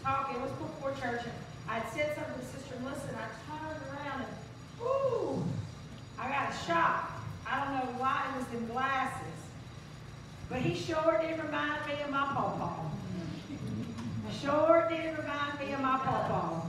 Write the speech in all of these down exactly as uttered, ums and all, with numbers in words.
talking. It was before church. And I'd said something to Sister Melissa, and I turned around and, ooh, I got a shock. I don't know why it was in glasses. But he sure did remind me of my pawpaw. Sure did remind me of my pawpaw.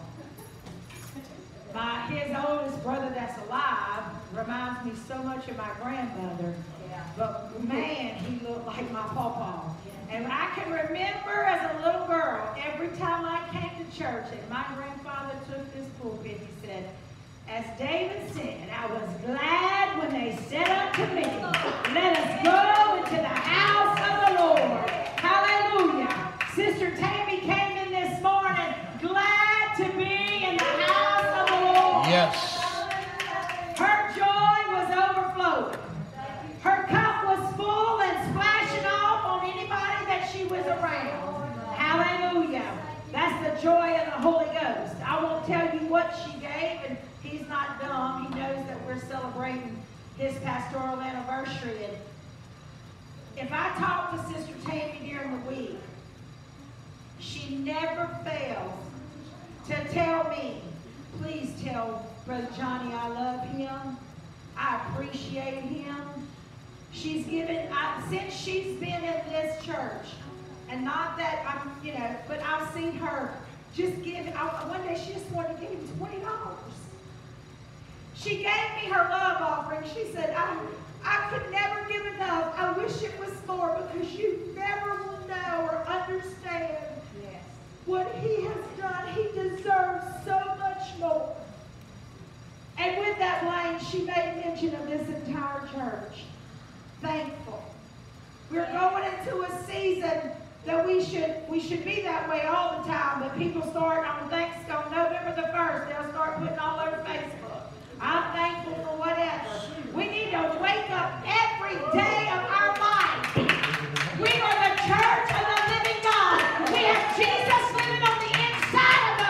My, his oldest brother that's alive reminds me so much of my grandmother. Yeah. But man, he looked like my pawpaw. And I can remember as a little girl, every time I came to church and my grandfather took this pulpit, he said, as David said, I was glad when they said unto me, let us go into the house of the Lord. Hallelujah. Sister Tammy came in this morning glad to be in the house of the Lord. Yes. Her joy was overflowing. Her cup was full and splashing off on anybody that she was around. Hallelujah. That's the joy of the Holy Ghost. I won't tell you what she gave, and he's not dumb. He knows that we're celebrating his pastoral anniversary. And if I talk to Sister Tammy during the week, she never fails to tell me, please tell Brother Johnny I love him. I appreciate him. She's given, I, since she's been in this church, and not that I'm, you know, but I've seen her just give, I, one day she just wanted to give him twenty dollars. She gave me her love offering. She said, I, I could never give enough. I wish it was more, because you never will know or understand yes. what he has done. He deserves so much more. And with that line, she made mention of this entire church. Thankful. We're going into a season that we should we should be that way all the time, but people start on Thanksgiving, on November the first, they'll start putting all over Facebook. I'm thankful for whatever. We need to wake up every day of our life. We are the church of the living God. We have Jesus living on the inside of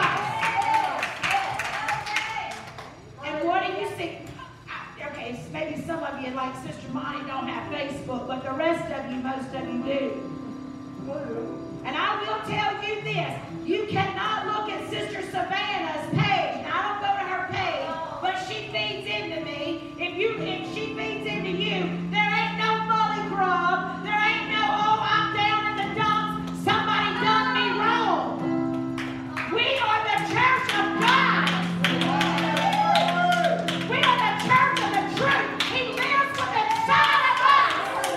us. And what do you think? Okay, maybe some of you, like Sister Monty, don't have Facebook, but the rest of you, most of you do. And I will tell you this, you cannot look at Sister Savannah's page. Now, I don't go to her page, but she feeds into me. If you, if she feeds into you, there ain't no molly grub. There ain't no, oh, I'm down in the dumps. Somebody done me wrong. We are the church of God. We are the church of the truth. He lives within inside of us.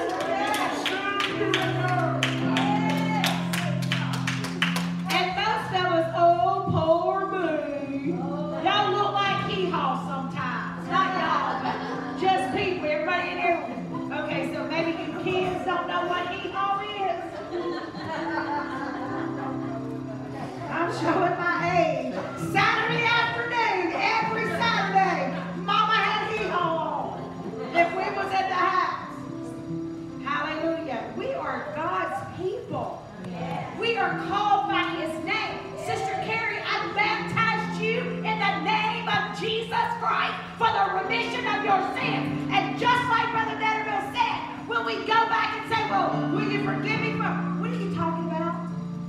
And most of us, oh, poor me. Y'all look like hee-haw sometimes. Not y'all, but just people. Everybody in here. Okay, so maybe you kids don't know what hee-haw is. I'm showing my age. Saturday afternoon, every Saturday, Mama had hee-haw on. If we was at the house. Hallelujah. We are God's people. Yes. We are called by his name. Sister Carrie, I baptized you in the name of Jesus Christ for the remission of your sins. And just like Brother Netterville said, will we go back and say, well, will you forgive me for, what are you talking about?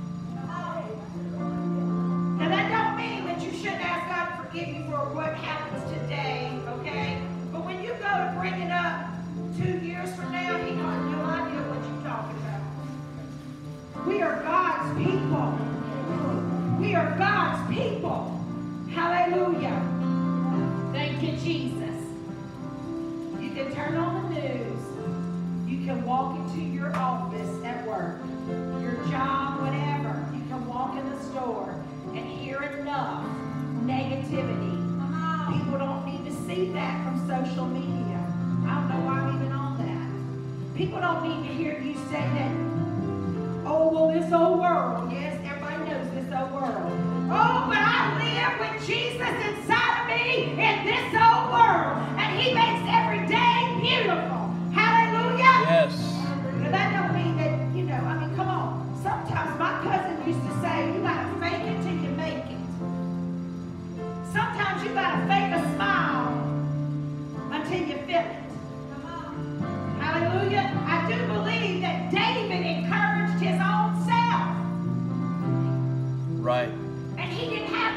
Now that don't mean that you shouldn't ask God to forgive you for what happens today, okay? But when you go to bring it up two years from now, he has no idea what you're talking about. We are God's people. We are God's people. Hallelujah. Thank you, Jesus. You can turn on the news. You can walk into your office at work, your job, whatever. You can walk in the store and hear enough negativity. People don't need to see that from social media. I don't know why I'm even on that. People don't need to hear you say that, oh, well, this old world. Yes, everybody knows this old world. Oh, but I live with Jesus inside of me in this old world. And he makes every day beautiful. Hallelujah. Yes. Now, that don't mean that, you know, I mean, come on. Sometimes my cousin used to say, you got to fake it till you make it. Sometimes you got to fake a smile until you feel it. Hallelujah. I do believe that David encouraged his own self. Right.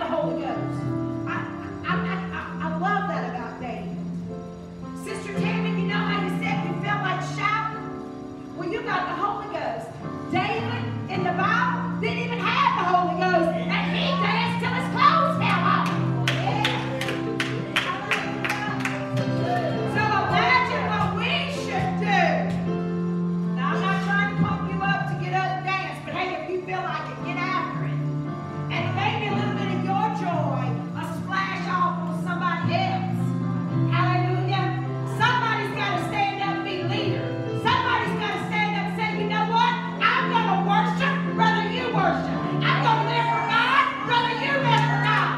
the Holy Ghost. I, I, I, I, I love that about David. Sister Tammy, you know how you said you felt like shouting? Well, you got the Holy Ghost. David in the Bible didn't even have the Holy Ghost, and he danced till his clothes fell off. So imagine what we should do. Now, I'm not trying to pump you up to get up and dance, but hey, if you feel like it, get after it. And maybe a little bit of your joy will splash off on somebody else. Hallelujah. Somebody's got to stand up and be leader. Somebody's got to stand up and say, you know what? I'm going to worship rather you worship. I'm going to live for God rather you live for God.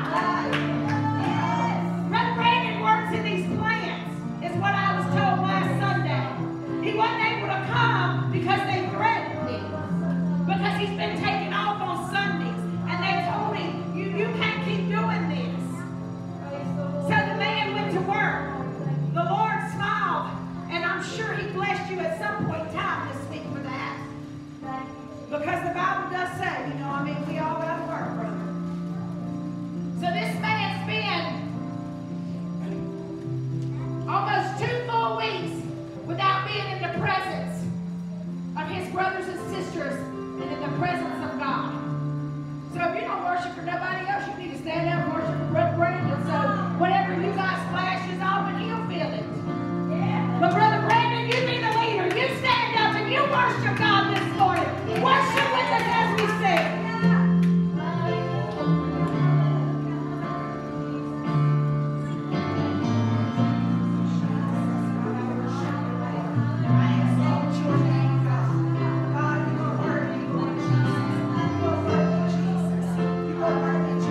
Brother Brandon works in these plants, is what I was told last Sunday. He wasn't able to come because they threatened him. Because he's been taken off on Sundays. And they told him, you, you can't keep doing this. So the man went to work. The Lord smiled. And I'm sure he blessed you at some point in time this week for that. Because the Bible does say, you know, I mean, we all got to work, brother. So this man's been almost two full weeks without being in the presence of his brothers and sisters and in the presence of God. So if you don't worship for nobody else, you need to stand up and worship for Brother Brandon. So whatever you got splashes off and he'll feel it. But Brother Brandon, you be the leader. You stand up and you worship God this morning. Worship with us as we sing. You are worthy, Jesus. You are worthy, Jesus.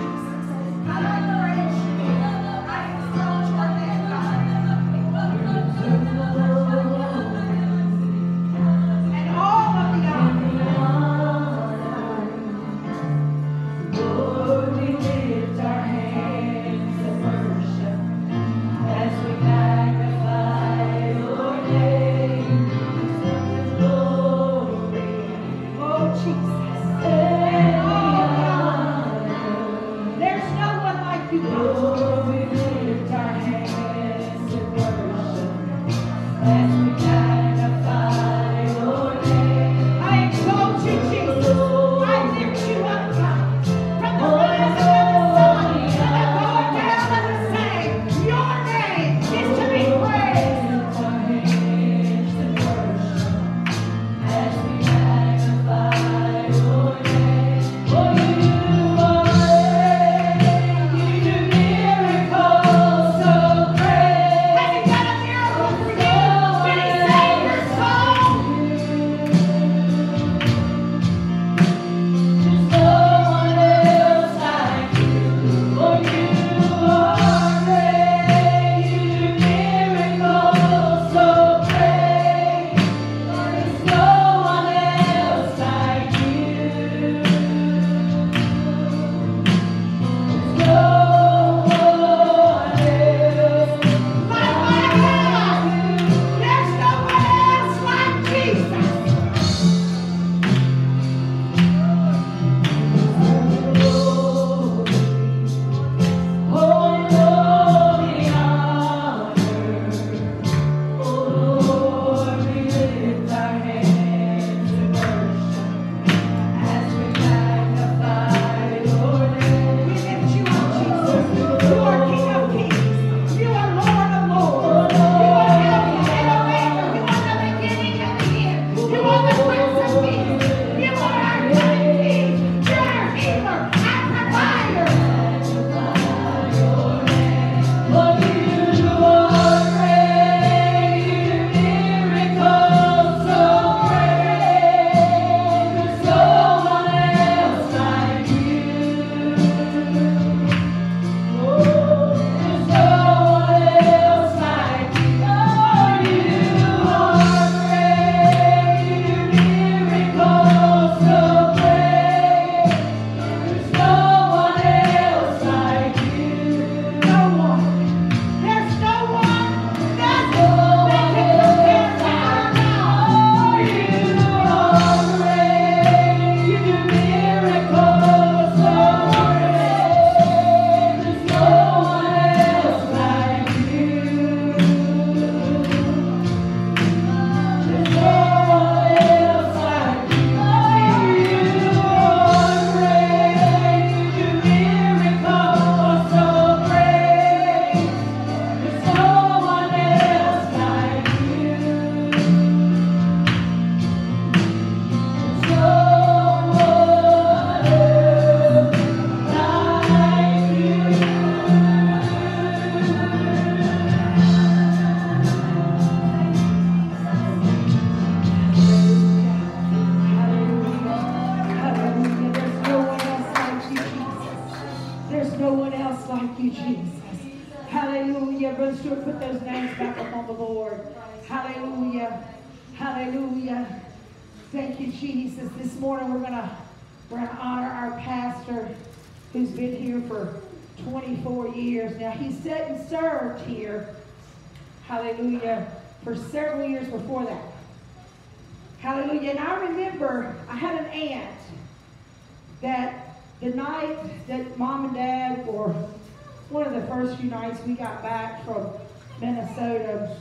like you, Jesus. Hallelujah. Brother Stewart, put those names back up on the board. Hallelujah. Hallelujah. Thank you, Jesus. This morning we're gonna we're gonna honor our pastor who's been here for twenty-four years. Now he sat and served here, hallelujah, for several years before that. Hallelujah. And I remember I had an aunt that the night that mom and dad, or one of the first few nights we got back from Minnesota,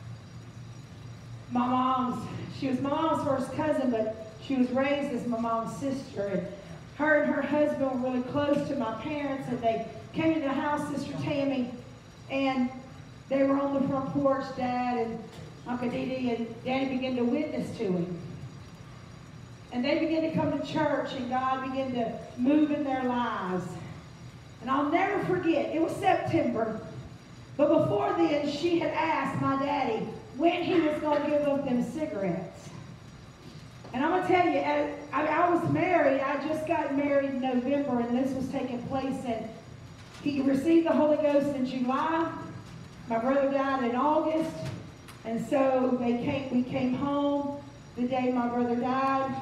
my mom's, she was my mom's first cousin, but she was raised as my mom's sister. And her and her husband were really close to my parents, and they came to the house, Sister Tammy, and they were on the front porch, Dad and Uncle Dee Dee, and Daddy began to witness to him. And they began to come to church, and God began to move in their lives. And I'll never forget, it was September, but before then, she had asked my daddy when he was going to give up them cigarettes. And I'm going to tell you, I, I was married, I just got married in November, and this was taking place, and he received the Holy Ghost in July. My brother died in August, and so they came, we came home the day my brother died.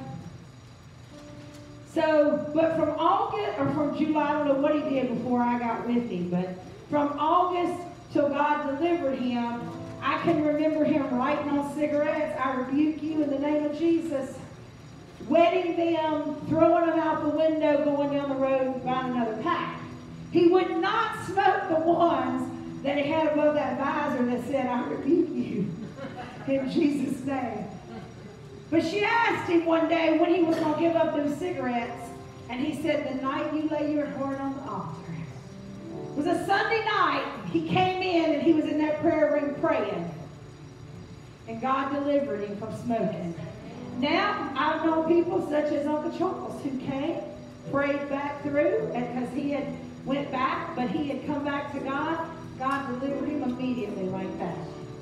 So, but from August, or from July, I don't know what he did before I got with him, but from August till God delivered him, I can remember him writing on cigarettes, "I rebuke you in the name of Jesus," wetting them, throwing them out the window, going down the road and buying another pack. He would not smoke the ones that he had above that visor that said, "I rebuke you in Jesus' name." But she asked him one day when he was going to give up those cigarettes, and he said, "The night you lay your heart on the altar." It was a Sunday night. He came in, and he was in that prayer room praying. And God delivered him from smoking. Now, I've known people such as Uncle Charles who came, prayed back through, and because he had went back, but he had come back to God, God delivered him immediately like that.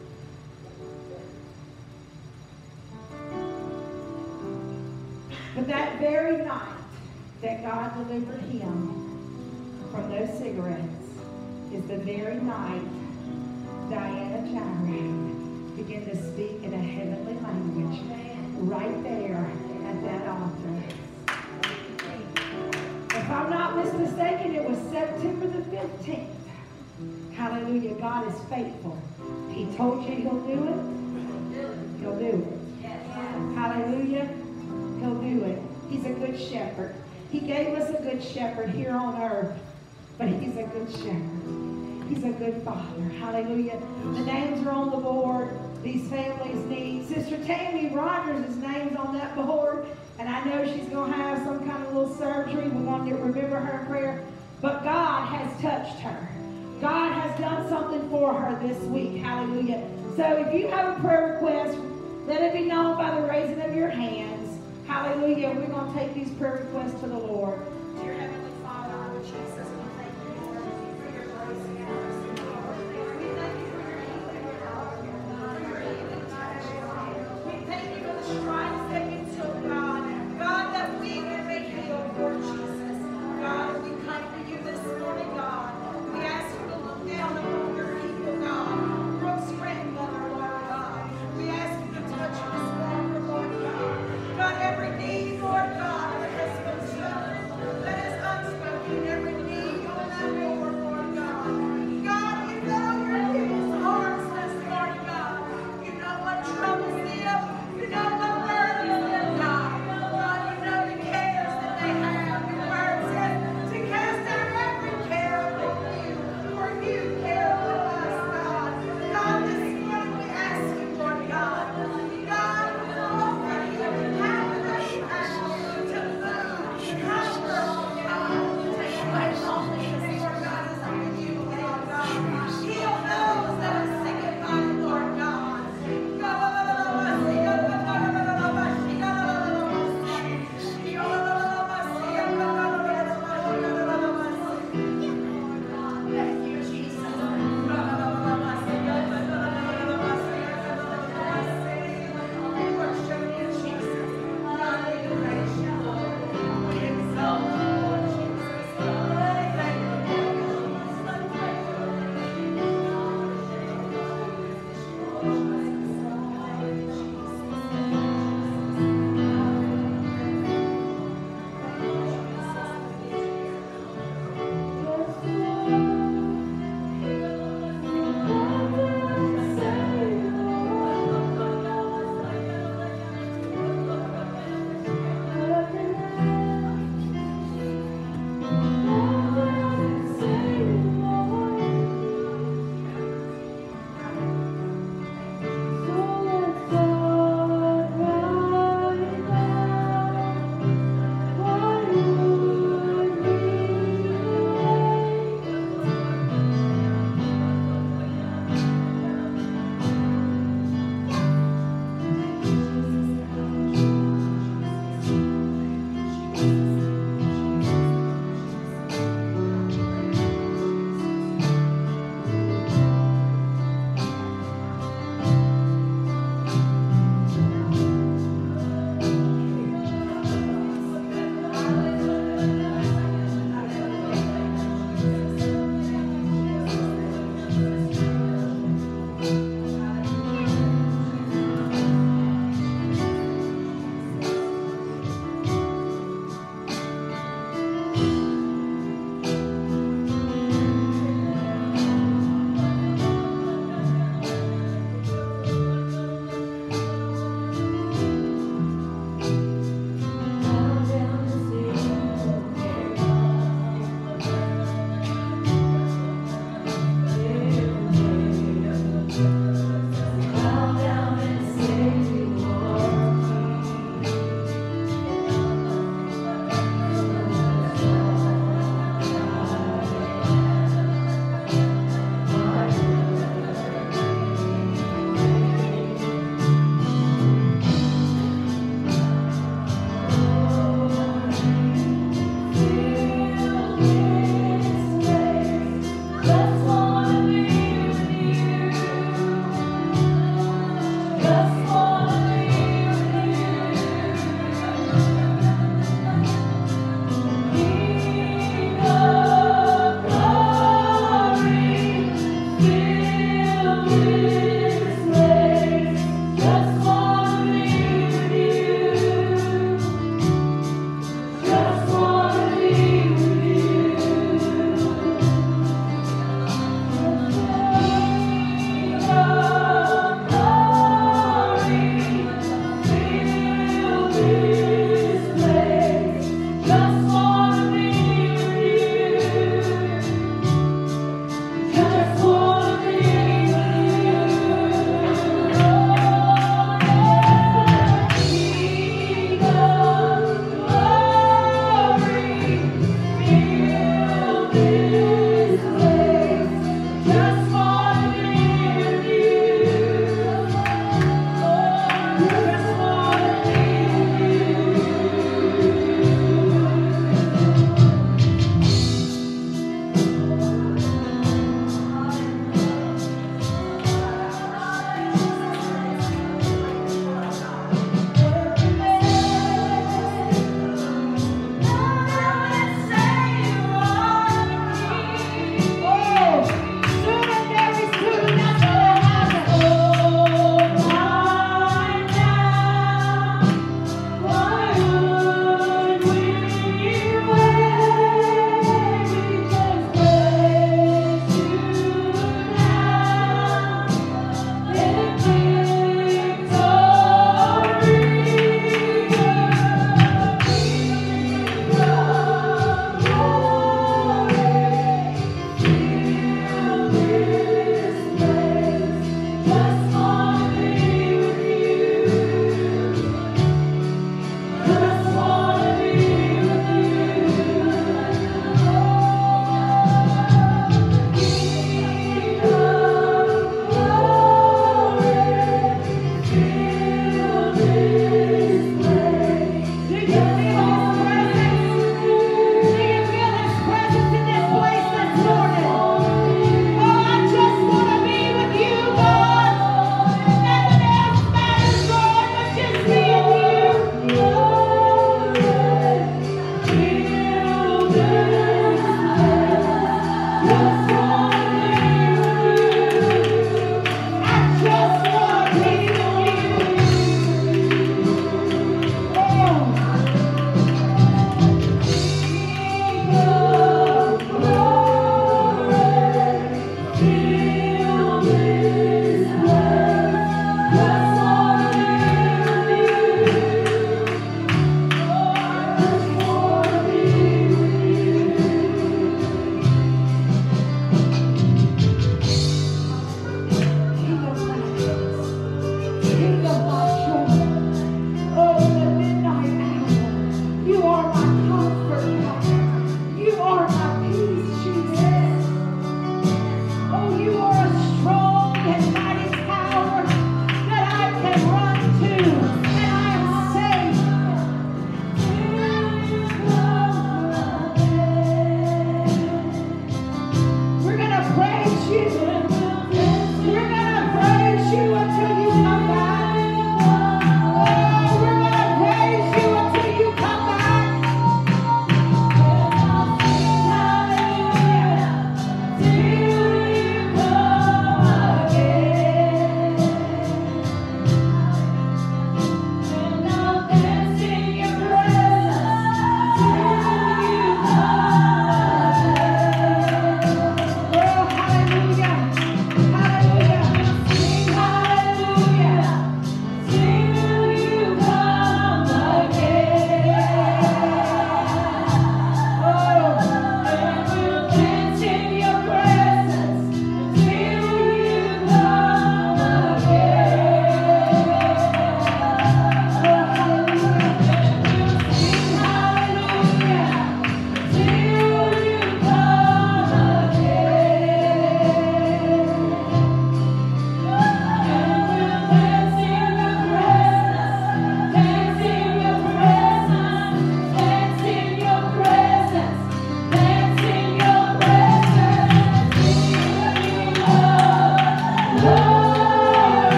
But that very night that God delivered him from those cigarettes is the very night Diana Jireh began to speak in a heavenly language right there at that altar. If I'm not mistaken, it was September the fifteenth. Hallelujah. God is faithful. He told you he'll do it. He'll do it. Hallelujah. He'll do it. He's a good shepherd. He gave us a good shepherd here on earth, but he's a good shepherd. He's a good father. Hallelujah. The names are on the board. These families need. Sister Tammy Rogers' name's on that board, and I know she's going to have some kind of little surgery. We're going to remember her in prayer. But God has touched her. God has done something for her this week. Hallelujah. So if you have a prayer request, let it be known by the raising of your hands. Hallelujah. We're going to take these prayer requests to the Lord. Dear Heavenly Father, Lord Jesus, we thank you, Lord, for your grace and your mercy. We thank you for your healing power, for your healing touch, God. We thank you for the stripes that you took, God. God, that we can be healed, Lord Jesus. God, we come to you this morning, God. We ask you to look down upon your people, God. Brooks grandmother, Lord God. We ask you to touch this walker, Lord God. God, every need, Lord God, of her husband's son.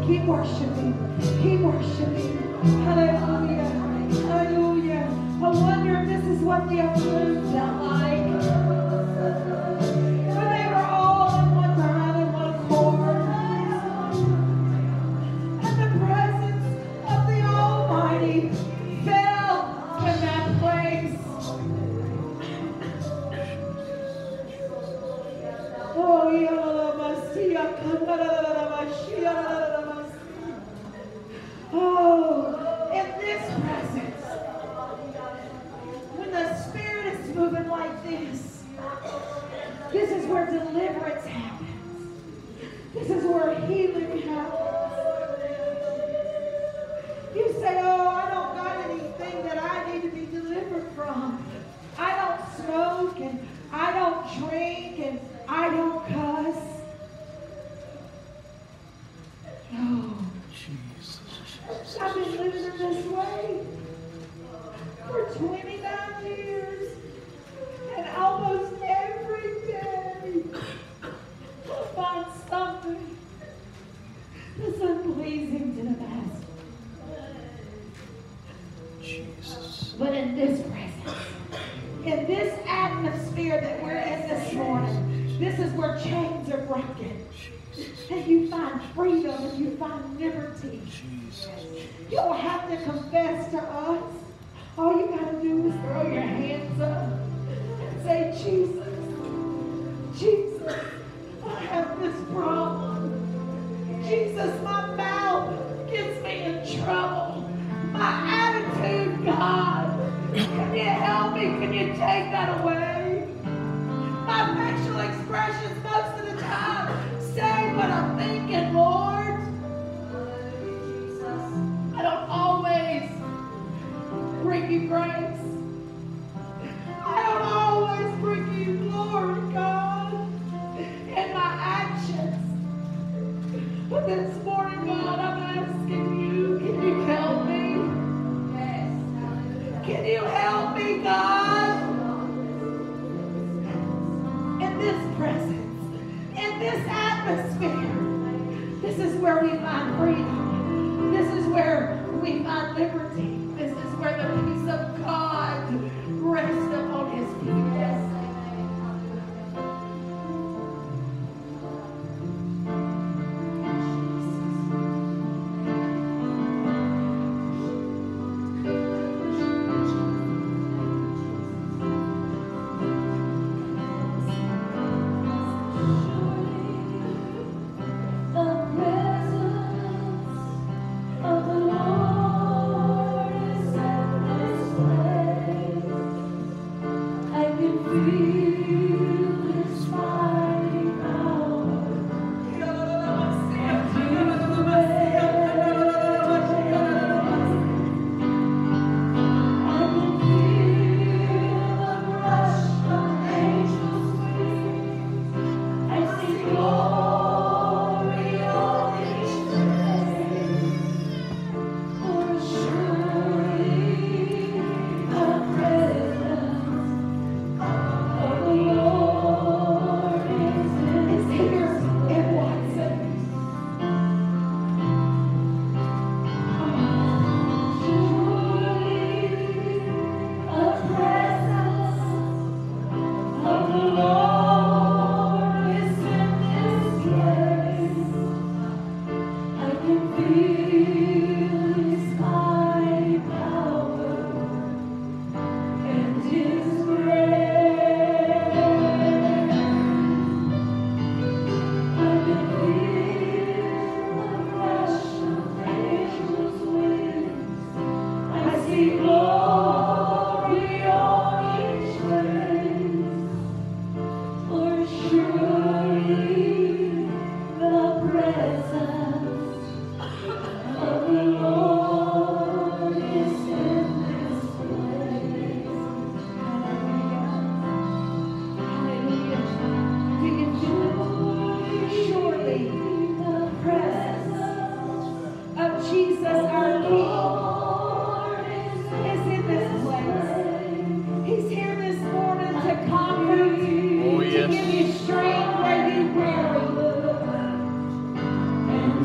Keep worshiping. Keep worshiping. Hallelujah. Hallelujah. I wonder if this is what the afternoon felt like. When they were all in one mind and one accord. And the presence of the Almighty fell in that place. Oh, Oh, in this presence, when the Spirit is moving like this, this is where deliverance happens. This is where healing happens. You say, oh, I don't got anything that I need to be delivered from. I don't smoke and I don't drink and I don't cuss. No. I've been living in this way for twenty-nine years, and almost every day I find something that's unpleasing to the Master. Jesus. But in this presence, in this atmosphere that we're in this morning, this is where chains are broken. And you find freedom and you find liberty. You don't have to confess to us. All you got to do is throw your hands up and say, Jesus, Jesus, I have this problem. Jesus, my mouth gets me in trouble. My attitude, God, can you help me? Can you take that away? My facial expressions most of the time say what I'm thinking, Lord. I don't always bring you grace. I don't always bring you glory, God, in my actions. But this morning, God, I'm asking you, can you help me? Yes. Can you help me, God? In this presence, in this atmosphere, this is where we find freedom. This is where we find liberty. This is where the peace of God rests upon his people.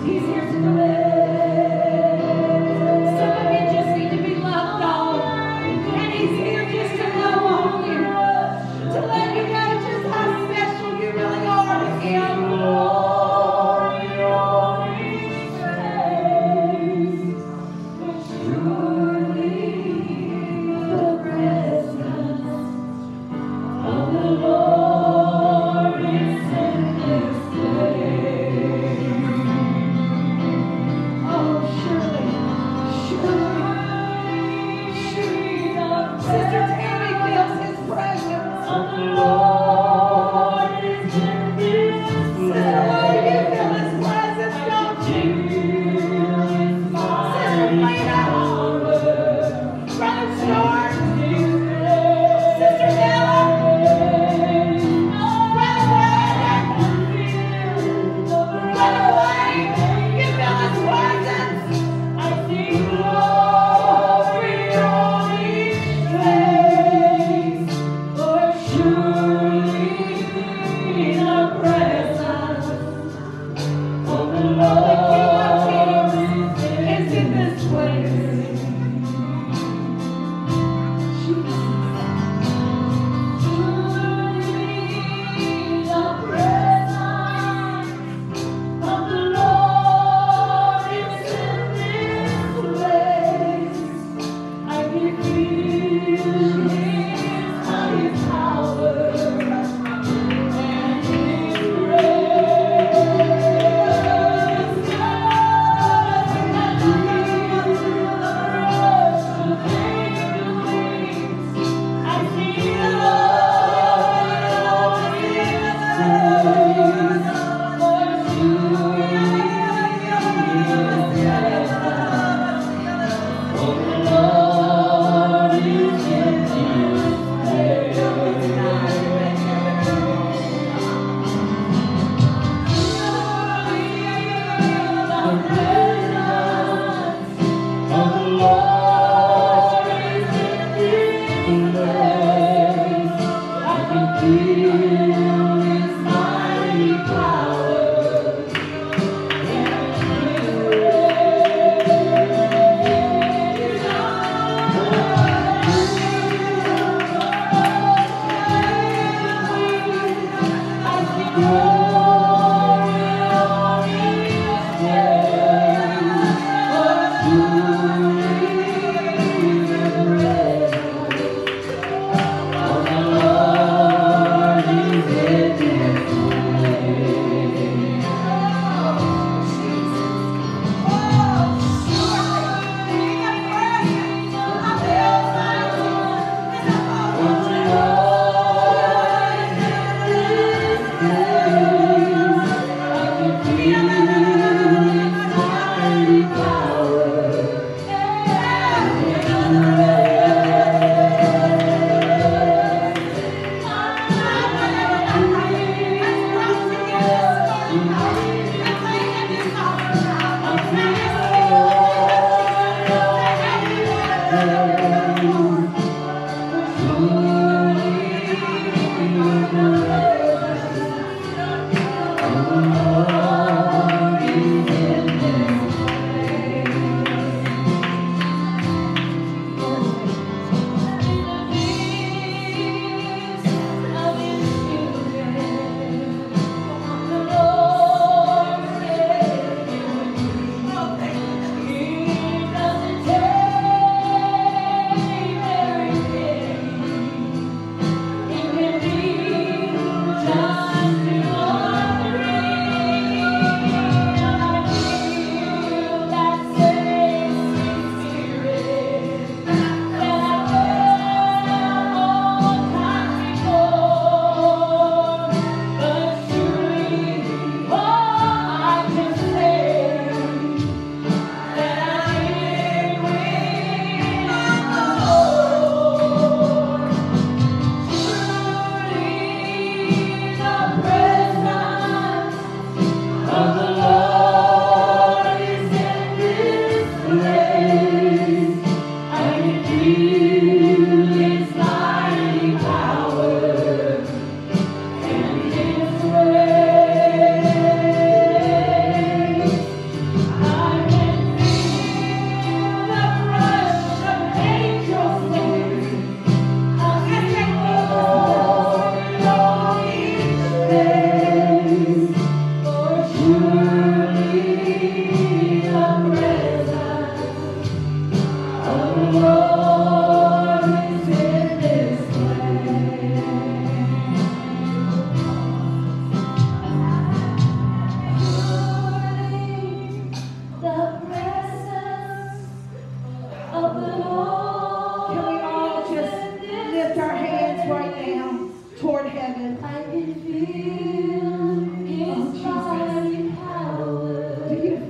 Oh,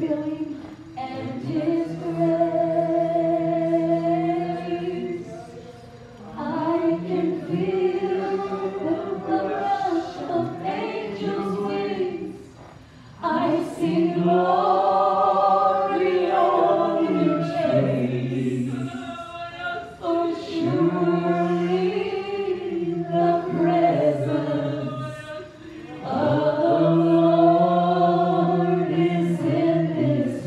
feel Him and His grace. I can feel the rush of angels' wings. I see glory on your face. For surely the presence of the Lord is in this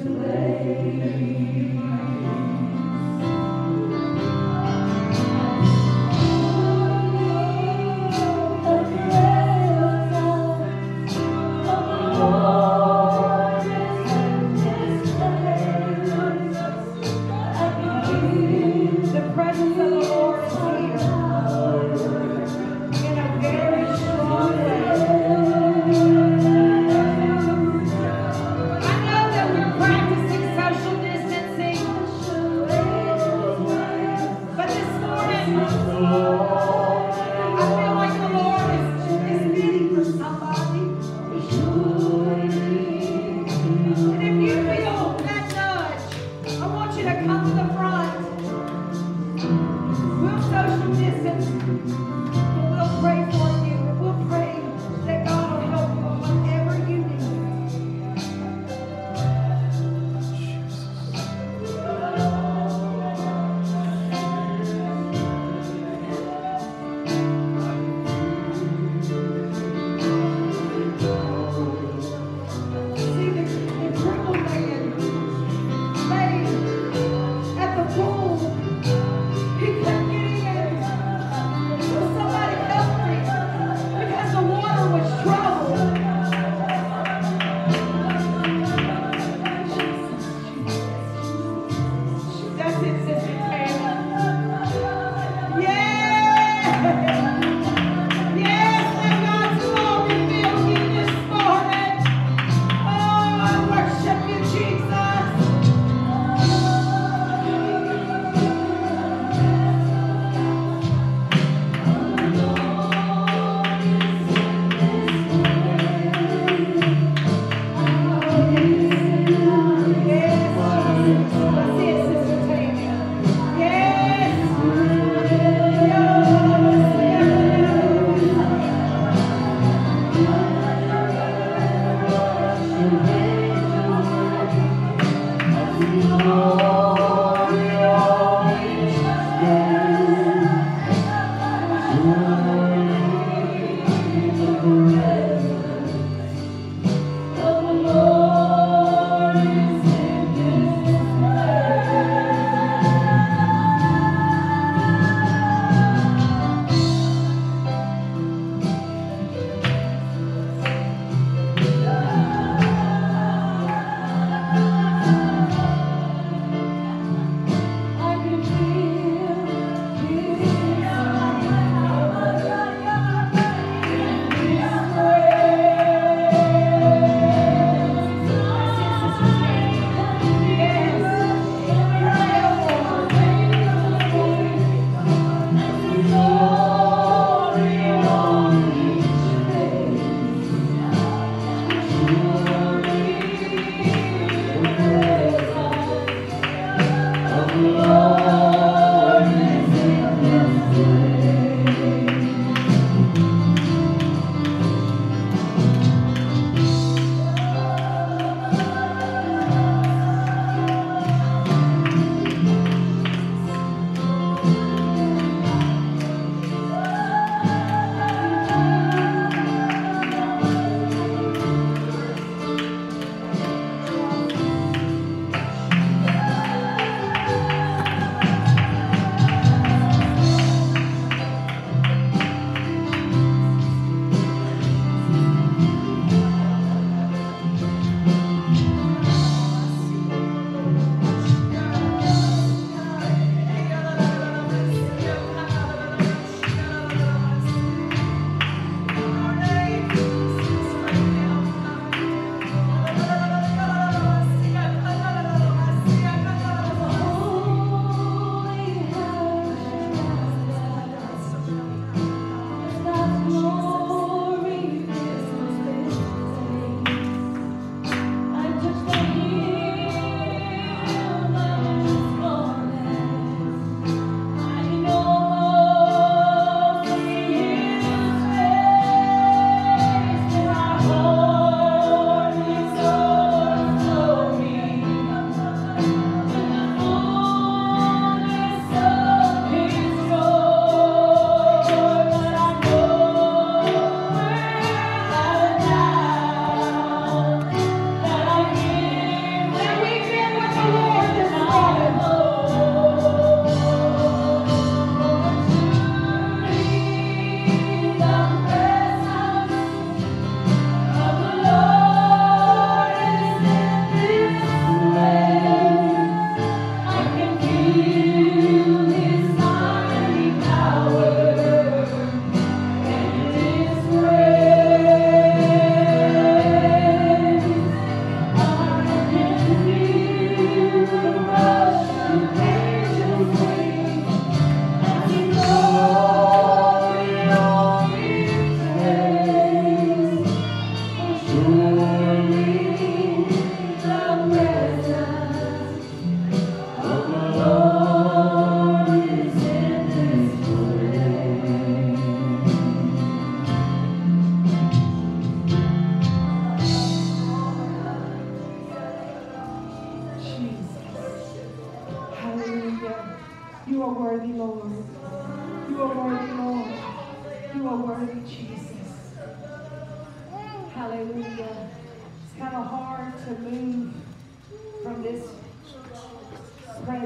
You are worthy, Lord. You are worthy, Lord. You are worthy, Jesus. Hallelujah. It's kind of hard to move from this